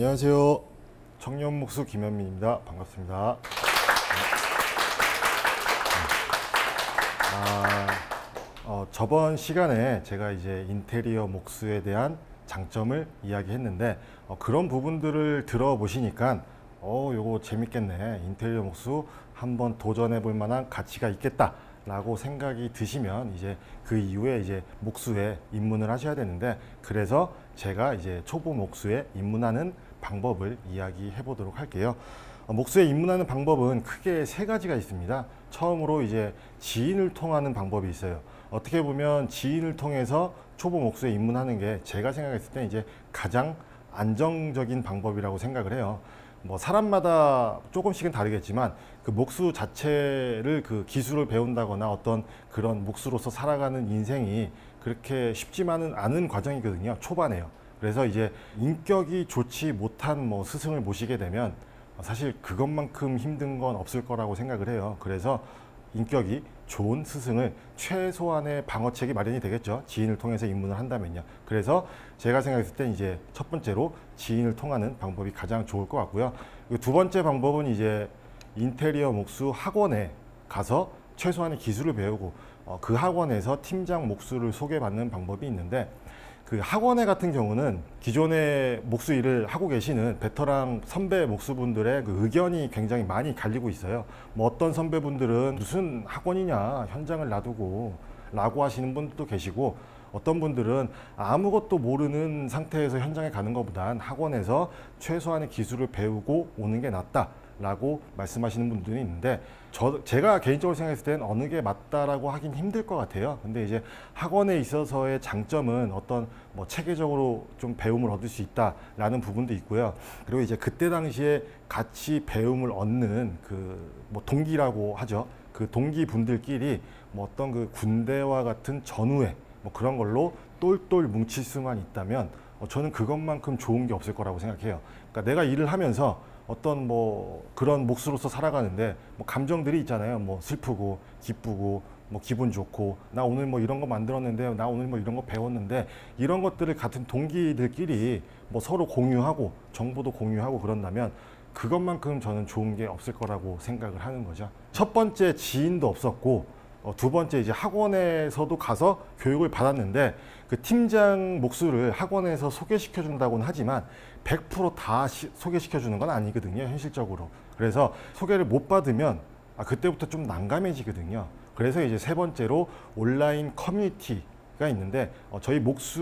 안녕하세요. 청년목수 김현민입니다. 반갑습니다. 저번 시간에 제가 이제 인테리어 목수에 대한 장점을 이야기했는데 그런 부분들을 들어보시니까 요거 재밌겠네. 인테리어 목수 한번 도전해 볼 만한 가치가 있겠다 라고 생각이 드시면 이제 그 이후에 이제 목수에 입문을 하셔야 되는데, 그래서 제가 이제 초보 목수에 입문하는 방법을 이야기해 보도록 할게요. 목수에 입문하는 방법은 크게 세 가지가 있습니다. 처음으로 이제 지인을 통하는 방법이 있어요. 어떻게 보면 지인을 통해서 초보 목수에 입문하는 게 제가 생각했을 때 이제 가장 안정적인 방법이라고 생각을 해요. 뭐 사람마다 조금씩은 다르겠지만 그 목수 자체를 그 기술을 배운다거나 어떤 그런 목수로서 살아가는 인생이 그렇게 쉽지만은 않은 과정이거든요. 초반에요. 그래서 이제 인격이 좋지 못한 뭐 스승을 모시게 되면 사실 그것만큼 힘든 건 없을 거라고 생각을 해요. 그래서 인격이 좋은 스승을 최소한의 방어책이 마련이 되겠죠. 지인을 통해서 입문을 한다면요. 그래서 제가 생각했을 때 이제 첫 번째로 지인을 통하는 방법이 가장 좋을 것 같고요. 두 번째 방법은 이제 인테리어 목수 학원에 가서 최소한의 기술을 배우고 그 학원에서 팀장 목수를 소개받는 방법이 있는데, 그 학원회 같은 경우는 기존의 목수 일을 하고 계시는 베테랑 선배 목수분들의 그 의견이 굉장히 많이 갈리고 있어요. 뭐 어떤 선배분들은 무슨 학원이냐, 현장을 놔두고 라고 하시는 분들도 계시고, 어떤 분들은 아무것도 모르는 상태에서 현장에 가는 것보단 학원에서 최소한의 기술을 배우고 오는 게 낫다 라고 말씀하시는 분들이 있는데, 제가 개인적으로 생각했을 때는 어느 게 맞다라고 하긴 힘들 것 같아요. 근데 이제 학원에 있어서의 장점은 어떤 뭐 체계적으로 좀 배움을 얻을 수 있다라는 부분도 있고요. 그리고 이제 그때 당시에 같이 배움을 얻는 그 뭐 동기라고 하죠. 그 동기 분들끼리 뭐 어떤 그 군대와 같은 전우회 뭐 그런 걸로 똘똘 뭉칠 수만 있다면 저는 그것만큼 좋은 게 없을 거라고 생각해요. 그러니까 내가 일을 하면서 어떤 뭐 그런 몫으로서 살아가는데 뭐 감정들이 있잖아요. 뭐 슬프고 기쁘고 뭐 기분 좋고, 나 오늘 뭐 이런 거 만들었는데, 나 오늘 뭐 이런 거 배웠는데, 이런 것들을 같은 동기들끼리 뭐 서로 공유하고 정보도 공유하고 그런다면 그것만큼 저는 좋은 게 없을 거라고 생각을 하는 거죠. 첫 번째 지인도 없었고, 두 번째 이제 학원에서도 가서 교육을 받았는데 그 팀장 목수를 학원에서 소개시켜 준다고는 하지만 100%다 소개시켜 주는 건 아니거든요, 현실적으로. 그래서 소개를 못 받으면 그때부터 좀 난감해지거든요. 그래서 이제 세 번째로 온라인 커뮤니티가 있는데 저희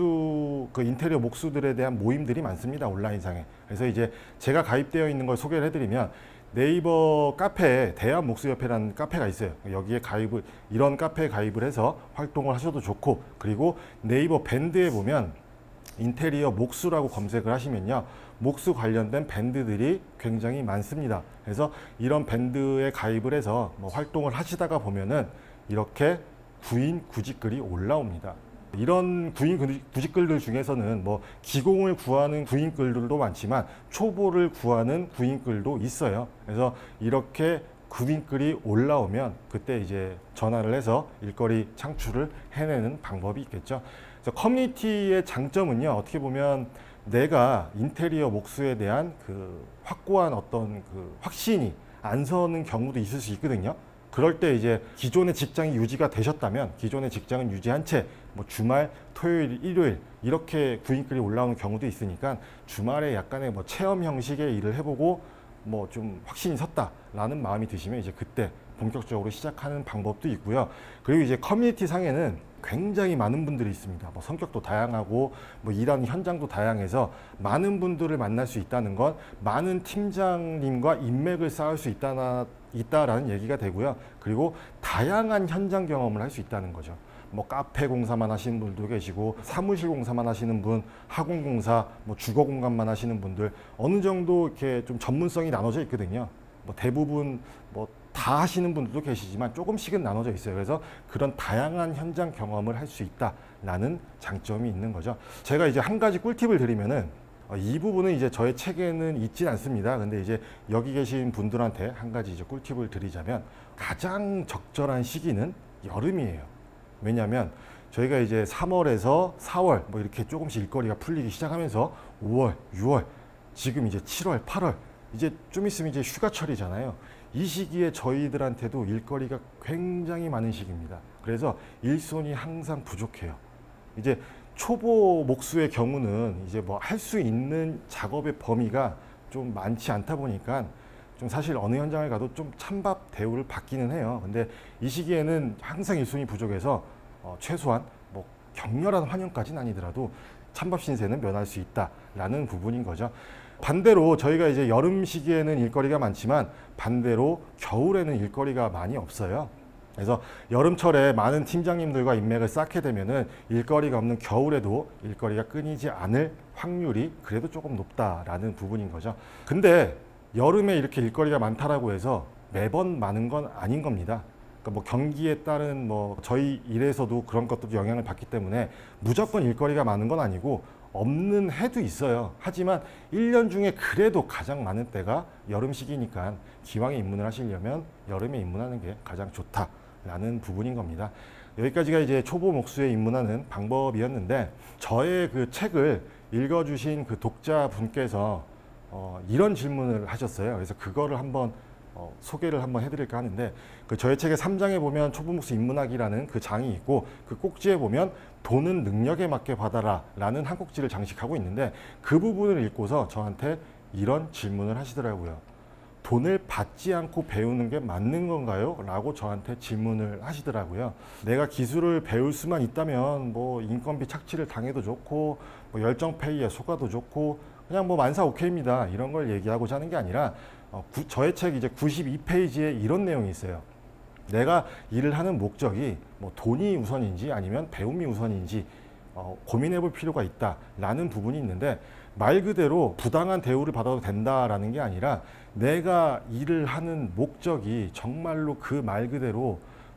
목수 그 인테리어 목수들에 대한 모임들이 많습니다, 온라인상에. 그래서 이제 제가 가입되어 있는 걸 소개를 해드리면 네이버 카페에 대한목수협회라는 카페가 있어요. 여기에 이런 카페에 가입을 해서 활동을 하셔도 좋고, 그리고 네이버 밴드에 보면 인테리어 목수라고 검색을 하시면요, 목수 관련된 밴드들이 굉장히 많습니다. 그래서 이런 밴드에 가입을 해서 뭐 활동을 하시다가 보면은 이렇게 구인 구직글이 올라옵니다. 이런 구인 구직글들 중에서는 뭐 기공을 구하는 구인글들도 많지만 초보를 구하는 구인글도 있어요. 그래서 이렇게 구인글이 올라오면 그때 이제 전화를 해서 일거리 창출을 해내는 방법이 있겠죠. 그래서 커뮤니티의 장점은요, 어떻게 보면 내가 인테리어 목수에 대한 그 확고한 어떤 그 확신이 안 서는 경우도 있을 수 있거든요. 그럴 때 이제 기존의 직장이 유지가 되셨다면 기존의 직장은 유지한 채 뭐 주말, 토요일, 일요일 이렇게 구인글이 올라오는 경우도 있으니까 주말에 약간의 뭐 체험 형식의 일을 해보고 뭐 좀 확신이 섰다라는 마음이 드시면 이제 그때 본격적으로 시작하는 방법도 있고요. 그리고 이제 커뮤니티 상에는 굉장히 많은 분들이 있습니다. 뭐 성격도 다양하고 뭐 일하는 현장도 다양해서 많은 분들을 만날 수 있다는 건 많은 팀장님과 인맥을 쌓을 수 있다라는 얘기가 되고요. 그리고 다양한 현장 경험을 할 수 있다는 거죠. 뭐 카페 공사만 하시는 분들도 계시고, 사무실 공사만 하시는 분, 학원 공사, 뭐 주거 공간만 하시는 분들, 어느 정도 이렇게 좀 전문성이 나눠져 있거든요. 뭐 대부분 뭐 다 하시는 분들도 계시지만 조금씩은 나눠져 있어요. 그래서 그런 다양한 현장 경험을 할 수 있다라는 장점이 있는 거죠. 제가 이제 한 가지 꿀팁을 드리면은 이 부분은 이제 저의 책에는 있진 않습니다. 근데 이제 여기 계신 분들한테 한 가지 이제 꿀팁을 드리자면, 가장 적절한 시기는 여름이에요. 왜냐하면 저희가 이제 3월에서 4월 뭐 이렇게 조금씩 일거리가 풀리기 시작하면서 5월, 6월 지금 이제 7월, 8월 이제 좀 있으면 이제 휴가철이잖아요. 이 시기에 저희들한테도 일거리가 굉장히 많은 시기입니다. 그래서 일손이 항상 부족해요. 이제 초보 목수의 경우는 이제 뭐 할 수 있는 작업의 범위가 좀 많지 않다 보니까 좀 사실 어느 현장을 가도 좀 찬밥 대우를 받기는 해요. 근데 이 시기에는 항상 일손이 부족해서 최소한 뭐 격렬한 환영까지는 아니더라도 찬밥 신세는 면할 수 있다라는 부분인 거죠. 반대로 저희가 이제 여름 시기에는 일거리가 많지만 반대로 겨울에는 일거리가 많이 없어요. 그래서 여름철에 많은 팀장님들과 인맥을 쌓게 되면은 일거리가 없는 겨울에도 일거리가 끊이지 않을 확률이 그래도 조금 높다라는 부분인 거죠. 근데 여름에 이렇게 일거리가 많다라고 해서 매번 많은 건 아닌 겁니다. 그러니까 뭐 경기에 따른 뭐 저희 일에서도 그런 것들도 영향을 받기 때문에 무조건 일거리가 많은 건 아니고 없는 해도 있어요. 하지만 1년 중에 그래도 가장 많은 때가 여름 시기니까 기왕에 입문을 하시려면 여름에 입문하는 게 가장 좋다라는 부분인 겁니다. 여기까지가 이제 초보 목수에 입문하는 방법이었는데 저의 그 책을 읽어주신 그 독자분께서 이런 질문을 하셨어요. 그래서 그거를 한번 소개를 한번 해드릴까 하는데 그 저의 책의 3장에 보면 초보 목수 입문하기라는 그 장이 있고 그 꼭지에 보면 돈은 능력에 맞게 받아라 라는 한 꼭지를 장식하고 있는데 그 부분을 읽고서 저한테 이런 질문을 하시더라고요. 돈을 받지 않고 배우는 게 맞는 건가요? 라고 저한테 질문을 하시더라고요. 내가 기술을 배울 수만 있다면 뭐 인건비 착취를 당해도 좋고 뭐 열정페이에 속아도 좋고 그냥 뭐 만사 오케이입니다. 이런 걸 얘기하고자 하는 게 아니라 저의 책 이제 92페이지에 이런 내용이 있어요. 내가 일을 하는 목적이 뭐 돈이 우선인지 아니면 배움이 우선인지 고민해 볼 필요가 있다라는 부분이 있는데 말 그대로 부당한 대우를 받아도 된다라는 게 아니라 내가 일을 하는 목적이 정말로 그 말 그대로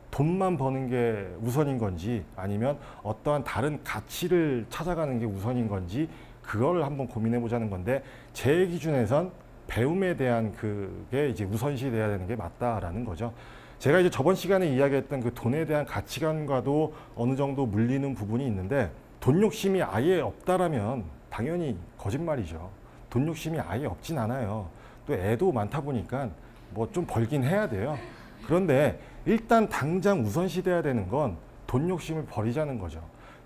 돈만 버는 게 우선인 건지 아니면 어떠한 다른 가치를 찾아가는 게 우선인 건지 그걸 한번 고민해 보자는 건데 제 기준에선 배움에 대한 그게 이제 우선시 돼야 되는 게 맞다라는 거죠. 제가 이제 저번 시간에 이야기했던 그 돈에 대한 가치관과도 어느 정도 물리는 부분이 있는데 돈 욕심이 아예 없다라면 당연히 거짓말이죠. 돈 욕심이 아예 없진 않아요. 또 애도 많다 보니까 뭐 좀 벌긴 해야 돼요. 그런데 일단 당장 우선시 돼야 되는 건 돈 욕심을 버리자는 거죠.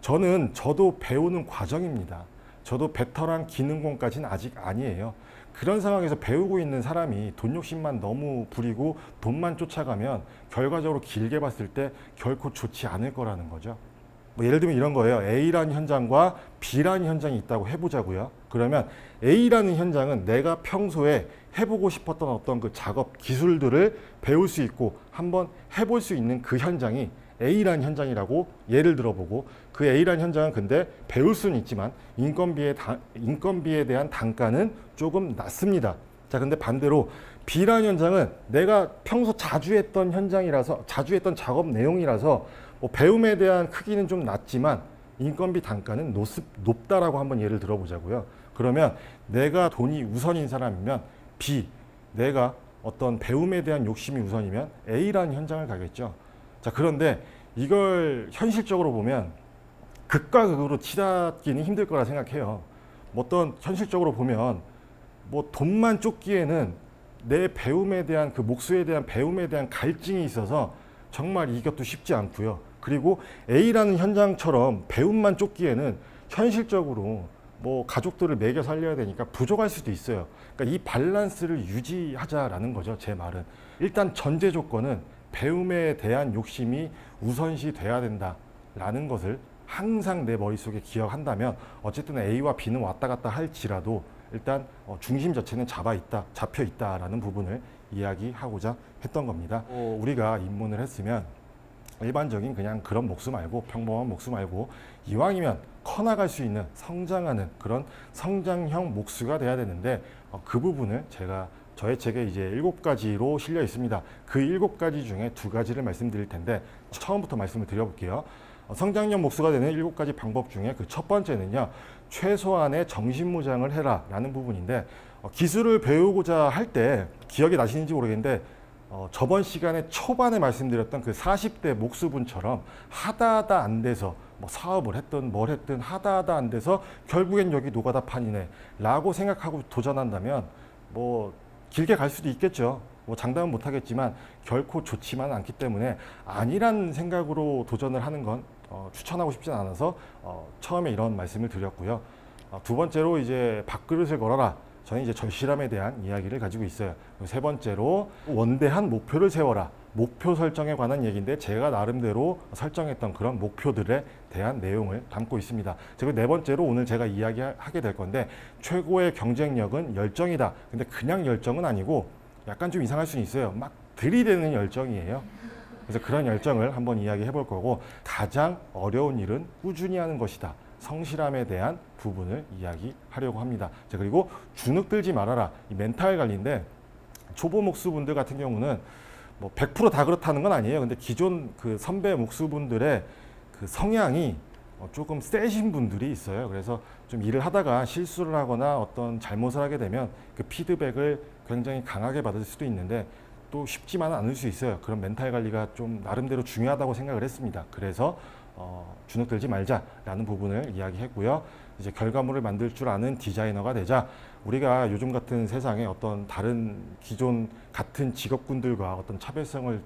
저도 배우는 과정입니다. 저도 베테랑 기능공까지는 아직 아니에요. 그런 상황에서 배우고 있는 사람이 돈 욕심만 너무 부리고 돈만 쫓아가면 결과적으로 길게 봤을 때 결코 좋지 않을 거라는 거죠. 뭐 예를 들면 이런 거예요. A라는 현장과 B라는 현장이 있다고 해보자고요. 그러면 A라는 현장은 내가 평소에 해보고 싶었던 어떤 그 작업 기술들을 배울 수 있고 한번 해볼 수 있는 그 현장이 A라는 현장이라고 예를 들어보고 그 A라는 현장은 근데 배울 수는 있지만 인건비에 대한 단가는 조금 낮습니다. 자, 근데 반대로 B라는 현장은 내가 평소 자주 했던 현장이라서 자주 했던 작업 내용이라서 뭐 배움에 대한 크기는 좀 낮지만 인건비 단가는 높다라고 한번 예를 들어보자고요. 그러면 내가 돈이 우선인 사람이면 B, 내가 어떤 배움에 대한 욕심이 우선이면 A라는 현장을 가겠죠. 자, 그런데 이걸 현실적으로 보면 극과 극으로 치닫기는 힘들 거라 생각해요. 뭐 어떤 현실적으로 보면 뭐 돈만 쫓기에는 내 배움에 대한 그 목수에 대한 배움에 대한 갈증이 있어서 정말 이것도 쉽지 않고요. 그리고 A라는 현장처럼 배움만 쫓기에는 현실적으로 뭐 가족들을 먹여 살려야 되니까 부족할 수도 있어요. 그러니까 이 밸런스를 유지하자라는 거죠. 제 말은. 일단 전제 조건은 배움에 대한 욕심이 우선시 돼야 된다라는 것을 항상 내 머릿속에 기억한다면 어쨌든 A와 B는 왔다 갔다 할지라도 일단 중심 자체는 잡혀 있다라는 부분을 이야기하고자 했던 겁니다. 우리가 입문을 했으면 일반적인 그냥 그런 목수 말고 평범한 목수 말고 이왕이면 커나갈 수 있는 성장하는 그런 성장형 목수가 돼야 되는데 그 부분을 제가 저의 책에 이제 7가지로 실려 있습니다. 그 7가지 중에 2가지를 말씀드릴 텐데 처음부터 말씀을 드려볼게요. 성장형 목수가 되는 7가지 방법 중에 그 첫 번째는요. 최소한의 정신무장을 해라 라는 부분인데 기술을 배우고자 할 때 기억이 나시는지 모르겠는데 저번 시간에 초반에 말씀드렸던 그 40대 목수분처럼 하다 안 돼서 뭐 사업을 했든 뭘 했든 하다 안 돼서 결국엔 여기 노가다 판이네 라고 생각하고 도전한다면 뭐 길게 갈 수도 있겠죠. 뭐 장담은 못하겠지만 결코 좋지만 않기 때문에 아니란 생각으로 도전을 하는 건 추천하고 싶진 않아서 처음에 이런 말씀을 드렸고요. 두 번째로 이제 밥그릇을 걸어라. 저는 이제 절실함에 대한 이야기를 가지고 있어요. 세 번째로 원대한 목표를 세워라. 목표 설정에 관한 얘기인데 제가 나름대로 설정했던 그런 목표들에 대한 내용을 담고 있습니다. 그리고 네 번째로 오늘 제가 이야기하게 될 건데 최고의 경쟁력은 열정이다. 근데 그냥 열정은 아니고 약간 좀 이상할 수는 있어요. 막 들이대는 열정이에요. 그래서 그런 열정을 한번 이야기해 볼 거고 가장 어려운 일은 꾸준히 하는 것이다. 성실함에 대한 부분을 이야기하려고 합니다. 자, 그리고 주눅 들지 말아라. 이 멘탈 관리인데 초보 목수분들 같은 경우는 뭐 100%다 그렇다는 건 아니에요. 근데 기존 그 선배 목수분들의 그 성향이 조금 세신 분들이 있어요. 그래서 좀 일을 하다가 실수를 하거나 어떤 잘못을 하게 되면 그 피드백을 굉장히 강하게 받을 수도 있는데 또 쉽지만은 않을 수 있어요. 그런 멘탈 관리가 좀 나름대로 중요하다고 생각을 했습니다. 그래서 주눅 들지 말자라는 부분을 이야기했고요. 이제 결과물을 만들 줄 아는 디자이너가 되자. 우리가 요즘 같은 세상에 어떤 다른 기존 같은 직업군들과 어떤 차별성을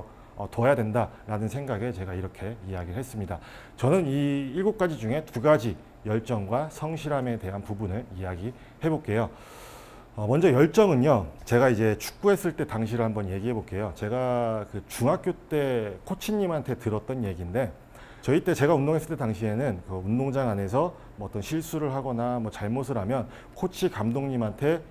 둬야 된다라는 생각에 제가 이렇게 이야기를 했습니다. 저는 이 7가지 중에 2가지 열정과 성실함에 대한 부분을 이야기해 볼게요. 먼저 열정은요, 제가 이제 축구했을 때 당시를 한번 얘기해 볼게요. 제가 그 중학교 때 코치님한테 들었던 얘기인데 저희 때 제가 운동했을 때 당시에는 그 운동장 안에서 뭐 어떤 실수를 하거나 뭐 잘못을 하면 코치 감독님한테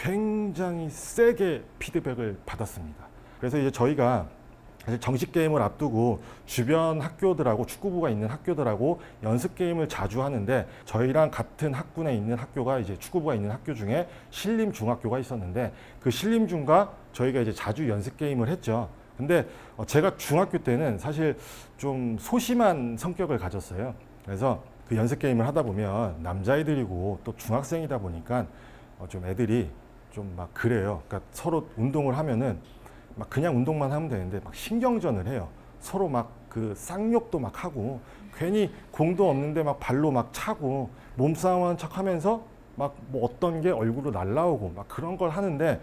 굉장히 세게 피드백을 받았습니다. 그래서 이제 저희가 사실 정식 게임을 앞두고 주변 학교들하고 축구부가 있는 학교들하고 연습 게임을 자주 하는데 저희랑 같은 학군에 있는 학교가 이제 축구부가 있는 학교 중에 신림중학교가 있었는데 그 신림중과 저희가 이제 자주 연습 게임을 했죠. 근데 제가 중학교 때는 사실 좀 소심한 성격을 가졌어요. 그래서 그 연습 게임을 하다 보면 남자애들이고 또 중학생이다 보니까 좀 애들이 좀 막 그래요. 그러니까 서로 운동을 하면은 막 그냥 운동만 하면 되는데 막 신경전을 해요. 서로 막 그 쌍욕도 막 하고 괜히 공도 없는데 막 발로 막 차고 몸싸움하는 척 하면서 막 뭐 어떤 게 얼굴로 날라오고 막 그런 걸 하는데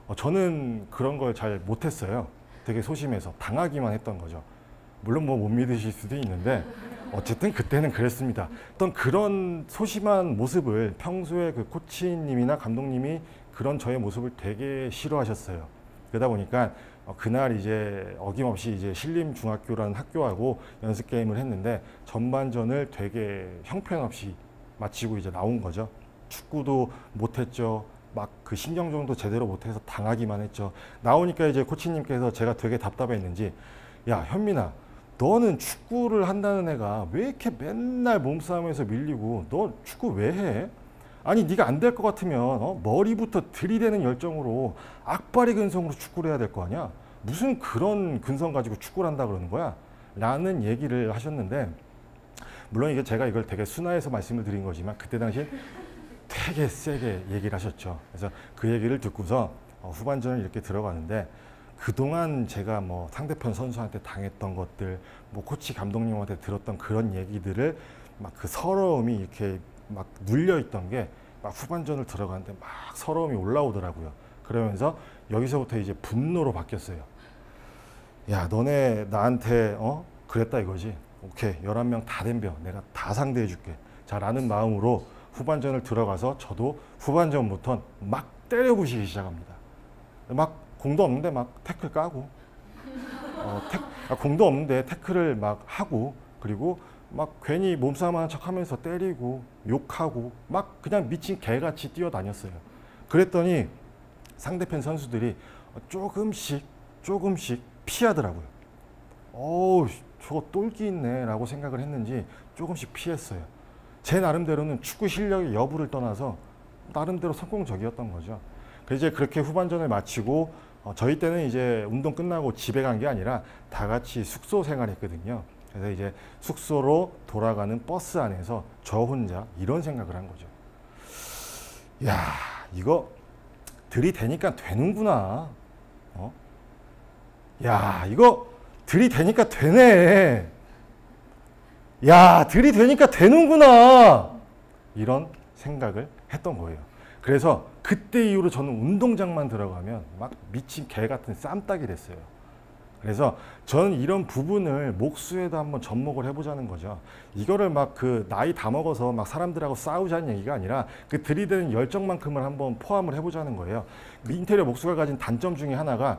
저는 그런 걸 잘 못했어요. 되게 소심해서 당하기만 했던 거죠. 물론 뭐 못 믿으실 수도 있는데 어쨌든 그때는 그랬습니다. 어떤 그런 소심한 모습을 평소에 그 코치님이나 감독님이 그런 저의 모습을 되게 싫어하셨어요. 그러다 보니까 그날 이제 어김없이 이제 신림중학교라는 학교하고 연습 게임을 했는데 전반전을 되게 형편없이 마치고 이제 나온 거죠. 축구도 못했죠. 막 그 신경전도 제대로 못해서 당하기만 했죠. 나오니까 이제 코치님께서 제가 되게 답답했는지 야 현민아 너는 축구를 한다는 애가 왜 이렇게 맨날 몸싸움에서 밀리고 너 축구 왜 해? 아니 네가 안 될 것 같으면 머리부터 들이대는 열정으로 악바리 근성으로 축구를 해야 될 거 아니야. 무슨 그런 근성 가지고 축구를 한다 그러는 거야? 라는 얘기를 하셨는데 물론 이게 제가 이걸 되게 순화해서 말씀을 드린 거지만 그때 당시에 되게 세게 얘기를 하셨죠. 그래서 그 얘기를 듣고서 후반전을 이렇게 들어가는데 그동안 제가 뭐 상대편 선수한테 당했던 것들 뭐 코치 감독님한테 들었던 그런 얘기들을 막 그 서러움이 이렇게 막 눌려있던 게 막 후반전을 들어가는데 막 서러움이 올라오더라고요. 그러면서 여기서부터 이제 분노로 바뀌었어요. 야 너네 나한테 그랬다 이거지. 오케이 11명 다 덤벼. 내가 다 상대해 줄게. 자 라는 마음으로 후반전을 들어가서 저도 후반전부터 막 때려부시기 시작합니다. 막 공도 없는데 막 태클 까고 공도 없는데 태클을 막 하고 그리고 막 괜히 몸싸움하는 척하면서 때리고 욕하고 막 그냥 미친 개같이 뛰어다녔어요. 그랬더니 상대편 선수들이 조금씩 피하더라고요. 어우 저거 똘끼 있네 라고 생각을 했는지 조금씩 피했어요. 제 나름대로는 축구 실력의 여부를 떠나서 나름대로 성공적이었던 거죠. 그래서 이제 그렇게 후반전을 마치고 저희 때는 이제 운동 끝나고 집에 간 게 아니라 다 같이 숙소 생활했거든요. 그래서 이제 숙소로 돌아가는 버스 안에서 저 혼자 이런 생각을 한 거죠. 야 이거 들이대니까 되는구나. 야, 이거 들이대니까 되네. 야, 들이대니까 되는구나. 이런 생각을 했던 거예요. 그래서 그때 이후로 저는 운동장만 들어가면 막 미친 개 같은 쌈딱이 됐어요. 그래서 저는 이런 부분을 목수에도 한번 접목을 해보자는 거죠. 이거를 막 그 나이 다 먹어서 막 사람들하고 싸우자는 얘기가 아니라 그 들이대는 열정만큼을 한번 포함을 해보자는 거예요. 그 인테리어 목수가 가진 단점 중에 하나가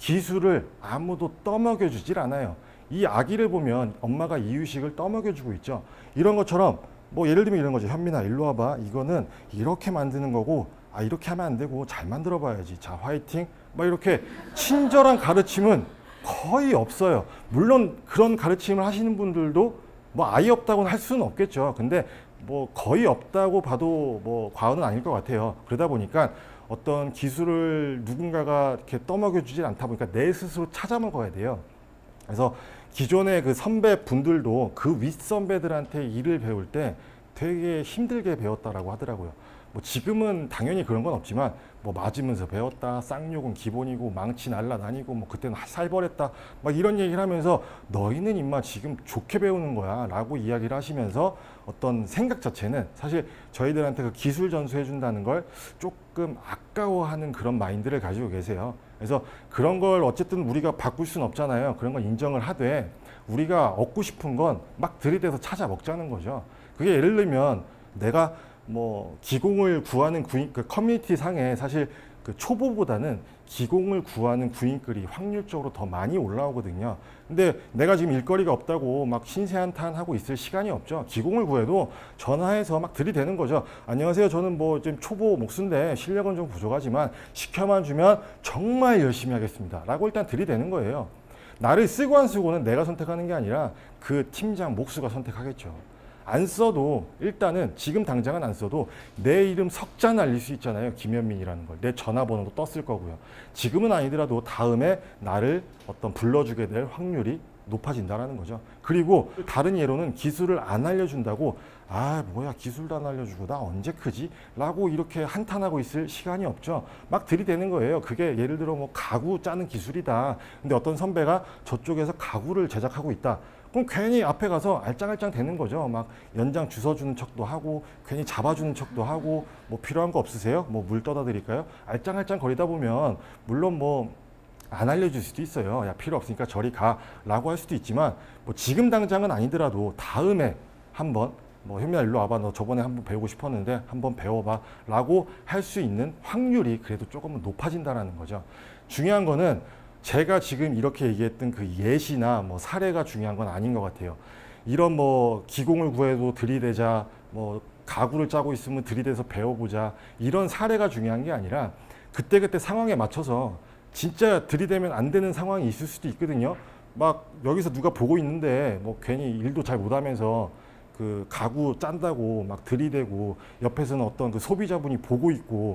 기술을 아무도 떠먹여 주질 않아요. 이 아기를 보면 엄마가 이유식을 떠먹여 주고 있죠. 이런 것처럼 뭐 예를 들면 이런 거죠. 현민아 일로 와봐. 이거는 이렇게 만드는 거고 아 이렇게 하면 안 되고 잘 만들어 봐야지. 자 화이팅. 막 이렇게 친절한 가르침은 거의 없어요. 물론 그런 가르침을 하시는 분들도 뭐 아예 없다고는 할 수는 없겠죠. 근데 뭐 거의 없다고 봐도 뭐 과언은 아닐 것 같아요. 그러다 보니까 어떤 기술을 누군가가 이렇게 떠먹여 주질 않다 보니까 내 스스로 찾아 먹어야 돼요. 그래서 기존의 그 선배분들도 그 윗선배들한테 일을 배울 때 되게 힘들게 배웠다라고 하더라고요. 뭐 지금은 당연히 그런 건 없지만 뭐 맞으면서 배웠다, 쌍욕은 기본이고 망치 날라다니고 뭐 그때는 살벌했다 막 이런 얘기를 하면서 너희는 임마 지금 좋게 배우는 거야 라고 이야기를 하시면서 어떤 생각 자체는 사실 저희들한테 그 기술 전수해 준다는 걸 조금 아까워하는 그런 마인드를 가지고 계세요. 그래서 그런 걸 어쨌든 우리가 바꿀 수는 없잖아요. 그런 걸 인정을 하되 우리가 얻고 싶은 건 막 들이대서 찾아 먹자는 거죠. 그게 예를 들면 내가 뭐 기공을 구하는 구인 그 커뮤니티 상에 사실 그 초보보다는 기공을 구하는 구인글이 확률적으로 더 많이 올라오거든요. 근데 내가 지금 일거리가 없다고 막 신세한탄하고 있을 시간이 없죠. 기공을 구해도 전화해서 막 들이대는 거죠. 안녕하세요. 저는 뭐 좀 초보 목수인데 실력은 좀 부족하지만 시켜만 주면 정말 열심히 하겠습니다. 라고 일단 들이대는 거예요. 나를 쓰고 안 쓰고는 내가 선택하는 게 아니라 그 팀장 목수가 선택하겠죠. 안 써도 일단은 지금 당장은 안 써도 내 이름 석자 날릴 수 있잖아요. 김현민이라는 걸. 내 전화번호도 떴을 거고요. 지금은 아니더라도 다음에 나를 어떤 불러주게 될 확률이 높아진다는 거죠. 그리고 다른 예로는 기술을 안 알려준다고 아 뭐야 기술도 안 알려주고 나 언제 크지? 라고 이렇게 한탄하고 있을 시간이 없죠. 막 들이대는 거예요. 그게 예를 들어 뭐 가구 짜는 기술이다. 근데 어떤 선배가 저쪽에서 가구를 제작하고 있다. 그럼 괜히 앞에 가서 알짱알짱 되는 거죠. 막 연장 주워주는 척도 하고 괜히 잡아주는 척도 하고 뭐 필요한 거 없으세요? 뭐 물 떠다 드릴까요? 알짱알짱 거리다 보면 물론 뭐 안 알려줄 수도 있어요. 야 필요 없으니까 저리 가 라고 할 수도 있지만 뭐 지금 당장은 아니더라도 다음에 한번 뭐 현미야 일로 와봐. 너 저번에 한번 배우고 싶었는데 한번 배워봐 라고 할 수 있는 확률이 그래도 조금은 높아진다는 거죠. 중요한 거는 제가 지금 이렇게 얘기했던 그 예시나 뭐 사례가 중요한 건 아닌 것 같아요. 이런 뭐 기공을 구해도 들이대자, 뭐 가구를 짜고 있으면 들이대서 배워보자 이런 사례가 중요한 게 아니라 그때그때 상황에 맞춰서 진짜 들이대면 안 되는 상황이 있을 수도 있거든요. 막 여기서 누가 보고 있는데 뭐 괜히 일도 잘 못하면서 그 가구 짠다고 막 들이대고 옆에서는 어떤 그 소비자분이 보고 있고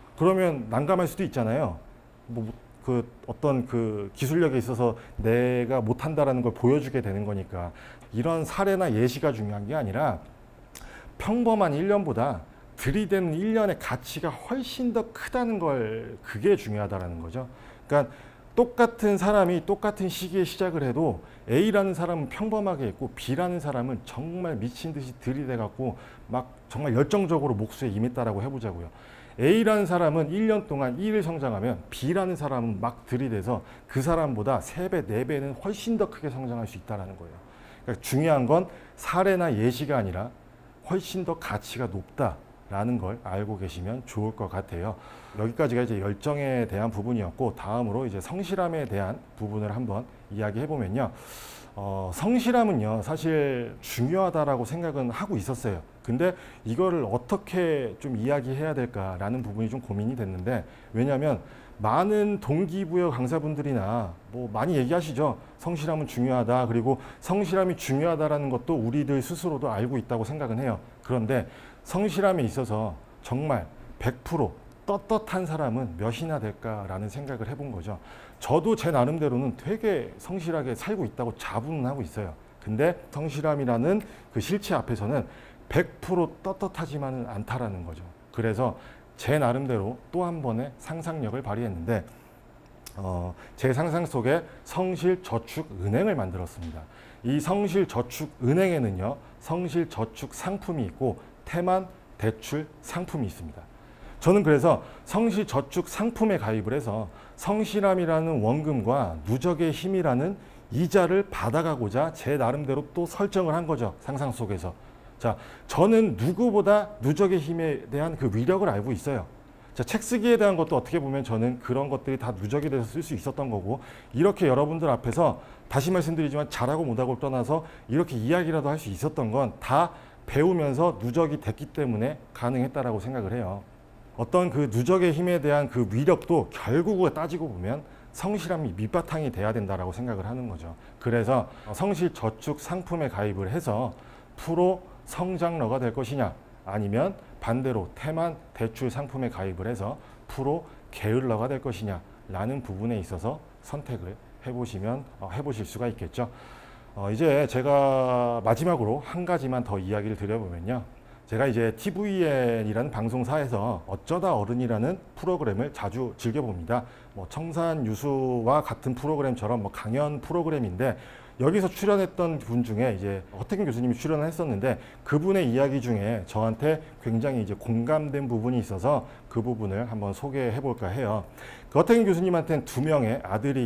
그러면 난감할 수도 있잖아요. 뭐 그 어떤 그 기술력에 있어서 내가 못한다라는 걸 보여주게 되는 거니까 이런 사례나 예시가 중요한 게 아니라 평범한 1년보다 들이대는 1년의 가치가 훨씬 더 크다는 걸 그게 중요하다는 거죠. 그러니까 똑같은 사람이 똑같은 시기에 시작을 해도 A라는 사람은 평범하게 했고 B라는 사람은 정말 미친 듯이 들이대 갖고 막 정말 열정적으로 목수에 임했다라고 해보자고요. A라는 사람은 1년 동안 1을 성장하면 B라는 사람은 막 들이대서 그 사람보다 3배, 4배는 훨씬 더 크게 성장할 수 있다는 거예요. 그러니까 중요한 건 사례나 예시가 아니라 훨씬 더 가치가 높다라는 걸 알고 계시면 좋을 것 같아요. 여기까지가 이제 열정에 대한 부분이었고 다음으로 이제 성실함에 대한 부분을 한번 이야기해 보면요. 성실함은요 사실 중요하다라고 생각은 하고 있었어요. 근데 이거를 어떻게 좀 이야기해야 될까라는 부분이 좀 고민이 됐는데 왜냐하면 많은 동기부여 강사분들이나 뭐 많이 얘기하시죠. 성실함은 중요하다. 그리고 성실함이 중요하다라는 것도 우리들 스스로도 알고 있다고 생각은 해요. 그런데 성실함에 있어서 정말 100% 떳떳한 사람은 몇이나 될까라는 생각을 해본 거죠. 저도 제 나름대로는 되게 성실하게 살고 있다고 자부는 하고 있어요. 근데 성실함이라는 그 실체 앞에서는 100% 떳떳하지만은 않다라는 거죠. 그래서 제 나름대로 또 한 번의 상상력을 발휘했는데 제 상상 속에 성실저축은행을 만들었습니다. 이 성실저축은행에는요, 성실저축 상품이 있고 태만 대출 상품이 있습니다. 저는 그래서 성실저축 상품에 가입을 해서 성실함이라는 원금과 누적의 힘이라는 이자를 받아가고자 제 나름대로 또 설정을 한 거죠. 상상 속에서. 자, 저는 누구보다 누적의 힘에 대한 그 위력을 알고 있어요. 자, 책 쓰기에 대한 것도 어떻게 보면 저는 그런 것들이 다 누적이 돼서 쓸 수 있었던 거고, 이렇게 여러분들 앞에서 다시 말씀드리지만 잘하고 못하고를 떠나서 이렇게 이야기라도 할 수 있었던 건 다 배우면서 누적이 됐기 때문에 가능했다라고 생각을 해요. 어떤 그 누적의 힘에 대한 그 위력도 결국에 따지고 보면 성실함이 밑바탕이 돼야 된다라고 생각을 하는 거죠. 그래서 성실저축 상품에 가입을 해서 프로 성장러가 될 것이냐, 아니면 반대로 태만 대출 상품에 가입을 해서 프로 게을러가 될 것이냐 라는 부분에 있어서 선택을 해보실 수가 있겠죠. 이제 제가 마지막으로 한 가지만 더 이야기를 드려보면요. 제가 이제 TVN이라는 방송사에서 어쩌다 어른이라는 프로그램을 자주 즐겨봅니다. 뭐 청산유수와 같은 프로그램처럼 뭐 강연 프로그램인데, 여기서 출연했던 분 중에 이제 허태균 교수님이 출연을 했었는데, 그분의 이야기 중에 저한테 굉장히 이제 공감된 부분이 있어서 그 부분을 한번 소개해 볼까 해요. 그 허태균 교수님한테는 2명의 아들이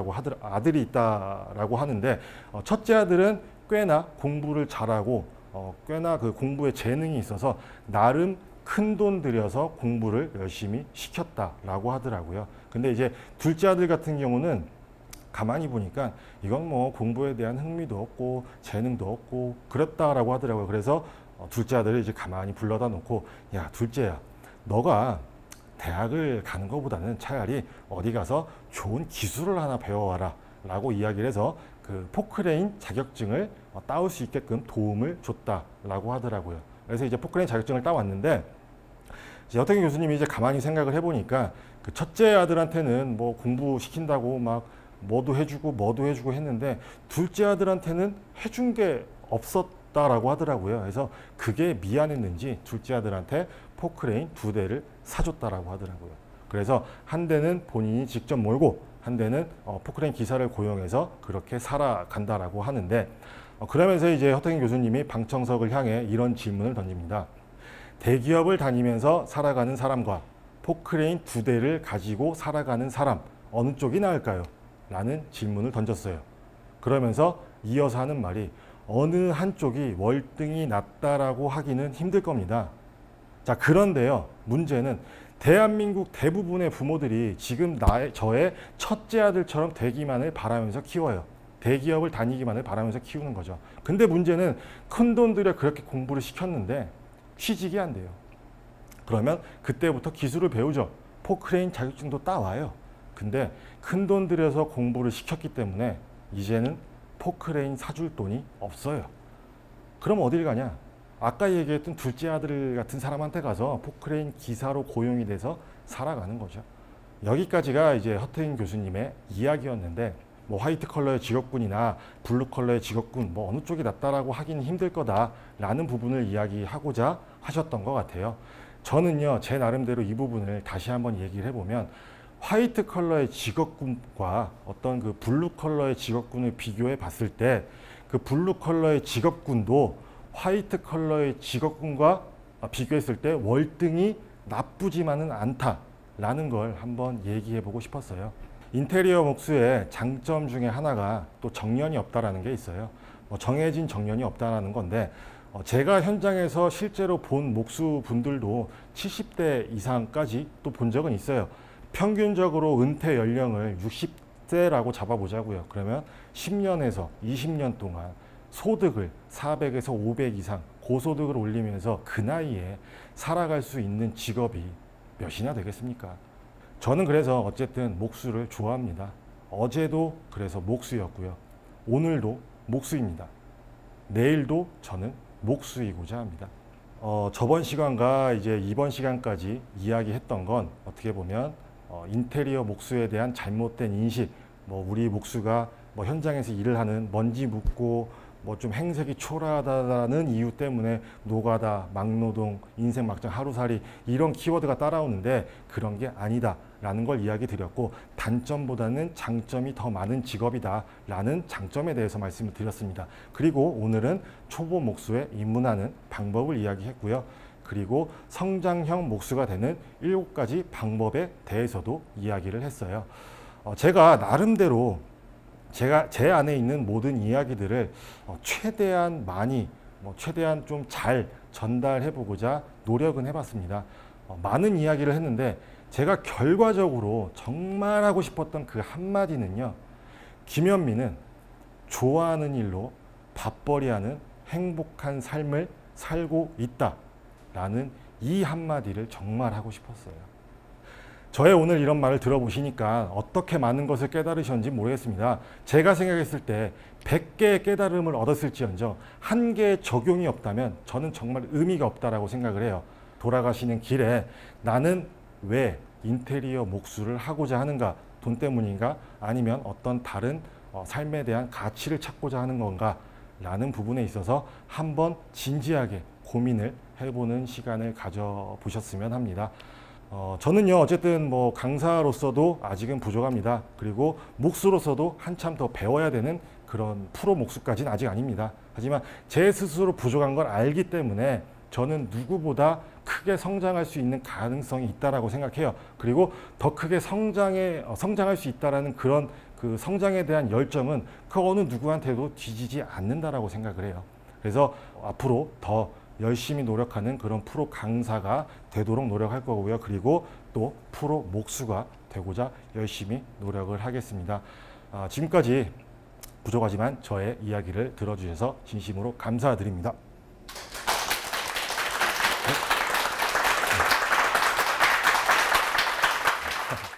있다라고 하는데, 첫째 아들은 꽤나 공부를 잘하고 꽤나 그 공부에 재능이 있어서 나름 큰 돈 들여서 공부를 열심히 시켰다라고 하더라고요. 근데 이제 둘째 아들 같은 경우는 가만히 보니까 이건 뭐 공부에 대한 흥미도 없고 재능도 없고 그랬다라고 하더라고요. 그래서 둘째 아들을 이제 가만히 불러다 놓고, 야, 둘째야, 너가 대학을 가는 것보다는 차라리 어디 가서 좋은 기술을 하나 배워와라 라고 이야기를 해서 그 포크레인 자격증을 따올 수 있게끔 도움을 줬다라고 하더라고요. 그래서 이제 포크레인 자격증을 따왔는데, 이제 허태균 교수님이 이제 가만히 생각을 해보니까 그 첫째 아들한테는 뭐 공부시킨다고 막 뭐도 해주고 했는데, 둘째 아들한테는 해준 게 없었다라고 하더라고요. 그래서 그게 미안했는지 둘째 아들한테 포크레인 2대를 사줬다라고 하더라고요. 그래서 한 대는 본인이 직접 몰고 한 대는 포크레인 기사를 고용해서 그렇게 살아간다라고 하는데, 그러면서 이제 허태균 교수님이 방청석을 향해 이런 질문을 던집니다. 대기업을 다니면서 살아가는 사람과 포크레인 2대를 가지고 살아가는 사람, 어느 쪽이 나을까요? 라는 질문을 던졌어요. 그러면서 이어서 하는 말이, 어느 한쪽이 월등히 낫다라고 하기는 힘들 겁니다. 자, 그런데요, 문제는 대한민국 대부분의 부모들이 지금 저의 첫째 아들처럼 되기만을 바라면서 키워요. 대기업을 다니기만을 바라면서 키우는 거죠. 근데 문제는 큰 돈 들여 그렇게 공부를 시켰는데 취직이 안 돼요. 그러면 그때부터 기술을 배우죠. 포크레인 자격증도 따와요. 근데 큰 돈 들여서 공부를 시켰기 때문에 이제는 포크레인 사줄 돈이 없어요. 그럼 어딜 가냐? 아까 얘기했던 둘째 아들 같은 사람한테 가서 포크레인 기사로 고용이 돼서 살아가는 거죠. 여기까지가 이제 허태균 교수님의 이야기였는데, 뭐 화이트 컬러의 직업군이나 블루 컬러의 직업군, 뭐 어느 쪽이 낫다라고 하기는 힘들 거다라는 부분을 이야기하고자 하셨던 것 같아요. 저는요, 제 나름대로 이 부분을 다시 한번 얘기를 해보면, 화이트 컬러의 직업군과 어떤 그 블루 컬러의 직업군을 비교해 봤을 때, 그 블루 컬러의 직업군도 화이트 컬러의 직업군과 비교했을 때 월등히 나쁘지만은 않다라는 걸 한번 얘기해 보고 싶었어요. 인테리어 목수의 장점 중에 하나가 또 정년이 없다라는 게 있어요. 정해진 정년이 없다라는 건데, 제가 현장에서 실제로 본 목수분들도 70대 이상까지 또 본 적은 있어요. 평균적으로 은퇴 연령을 60세라고 잡아보자고요. 그러면 10년에서 20년 동안 소득을 400에서 500 이상 고소득을 올리면서 그 나이에 살아갈 수 있는 직업이 몇이나 되겠습니까? 저는 그래서 어쨌든 목수를 좋아합니다. 어제도 그래서 목수였고요. 오늘도 목수입니다. 내일도 저는 목수이고자 합니다. 저번 시간과 이제 이번 시간까지 이야기했던 건 어떻게 보면 인테리어 목수에 대한 잘못된 인식, 우리 목수가 현장에서 일을 하는 먼지 묻고 뭐 좀 행색이 초라하다는 이유 때문에 노가다, 막노동, 인생 막장 하루살이 이런 키워드가 따라오는데 그런 게 아니다라는 걸 이야기 드렸고, 단점보다는 장점이 더 많은 직업이다라는 장점에 대해서 말씀을 드렸습니다. 그리고 오늘은 초보 목수에 입문하는 방법을 이야기했고요. 그리고 성장형 목수가 되는 7가지 방법에 대해서도 이야기를 했어요. 제가 나름대로 제 안에 있는 모든 이야기들을 최대한 많이, 최대한 좀 잘 전달해 보고자 노력은 해봤습니다. 많은 이야기를 했는데 제가 결과적으로 정말 하고 싶었던 그 한마디는요. 김현민은 좋아하는 일로 밥벌이하는 행복한 삶을 살고 있다 라는 이 한마디를 정말 하고 싶었어요. 저의 오늘 이런 말을 들어보시니까 어떻게 많은 것을 깨달으셨는지 모르겠습니다. 제가 생각했을 때 100개의 깨달음을 얻었을지언정 1개의 적용이 없다면 저는 정말 의미가 없다라고 생각을 해요. 돌아가시는 길에 나는 왜 인테리어 목수를 하고자 하는가? 돈 때문인가? 아니면 어떤 다른 삶에 대한 가치를 찾고자 하는 건가? 라는 부분에 있어서 한번 진지하게 고민을 해보는 시간을 가져보셨으면 합니다. 저는요, 어쨌든 뭐 강사로서도 아직은 부족합니다. 그리고 목수로서도 한참 더 배워야 되는 그런 프로 목수까지는 아직 아닙니다. 하지만 제 스스로 부족한 걸 알기 때문에 저는 누구보다 크게 성장할 수 있는 가능성이 있다라고 생각해요. 그리고 더 크게 성장할 수 있다라는 그런 그 성장에 대한 열정은 그 어느 누구한테도 뒤지지 않는다라고 생각을 해요. 그래서 앞으로 더 열심히 노력하는 그런 프로 강사가 되도록 노력할 거고요. 그리고 또 프로 목수가 되고자 열심히 노력을 하겠습니다. 지금까지 부족하지만 저의 이야기를 들어주셔서 진심으로 감사드립니다.